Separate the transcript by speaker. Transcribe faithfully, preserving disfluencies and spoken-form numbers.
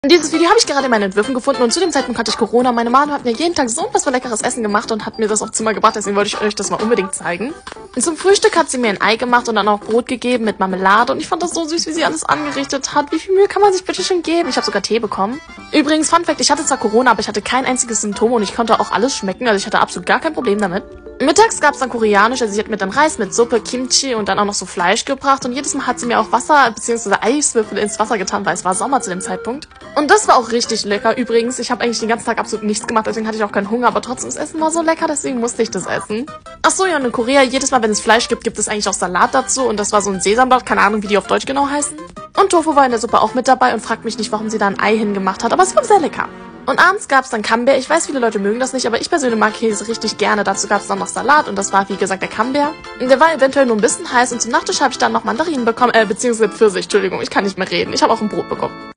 Speaker 1: Dieses Video habe ich gerade in meinen Entwürfen gefunden und zu dem Zeitpunkt hatte ich Corona. Meine Mama hat mir jeden Tag so etwas für leckeres Essen gemacht und hat mir das aufs Zimmer gebracht, deswegen wollte ich euch das mal unbedingt zeigen. Und zum Frühstück hat sie mir ein Ei gemacht und dann auch Brot gegeben mit Marmelade und ich fand das so süß, wie sie alles angerichtet hat. Wie viel Mühe kann man sich bitte schon geben? Ich habe sogar Tee bekommen. Übrigens, Fun Fact, ich hatte zwar Corona, aber ich hatte kein einziges Symptom und ich konnte auch alles schmecken, also ich hatte absolut gar kein Problem damit. Mittags gab es dann koreanisch, also sie hat mir dann Reis mit Suppe, Kimchi und dann auch noch so Fleisch gebracht und jedes Mal hat sie mir auch Wasser bzw. Eiswürfel ins Wasser getan, weil es war Sommer zu dem Zeitpunkt. Und das war auch richtig lecker. Übrigens, ich habe eigentlich den ganzen Tag absolut nichts gemacht, deswegen hatte ich auch keinen Hunger, aber trotzdem, das Essen war so lecker, deswegen musste ich das essen. Achso, ja, und in Korea, jedes Mal, wenn es Fleisch gibt, gibt es eigentlich auch Salat dazu und das war so ein Sesamblatt, keine Ahnung, wie die auf Deutsch genau heißen. Und Tofu war in der Suppe auch mit dabei und fragt mich nicht, warum sie da ein Ei hingemacht hat, aber es war sehr lecker. Und abends gab es dann Camembert. Ich weiß, viele Leute mögen das nicht, aber ich persönlich mag Käse richtig gerne. Dazu gab es dann noch Salat und das war, wie gesagt, der Camembert. Der war eventuell nur ein bisschen heiß und zum Nachtisch habe ich dann noch Mandarinen bekommen, äh, beziehungsweise Pfirsich, Entschuldigung, ich kann nicht mehr reden. Ich habe auch ein Brot bekommen.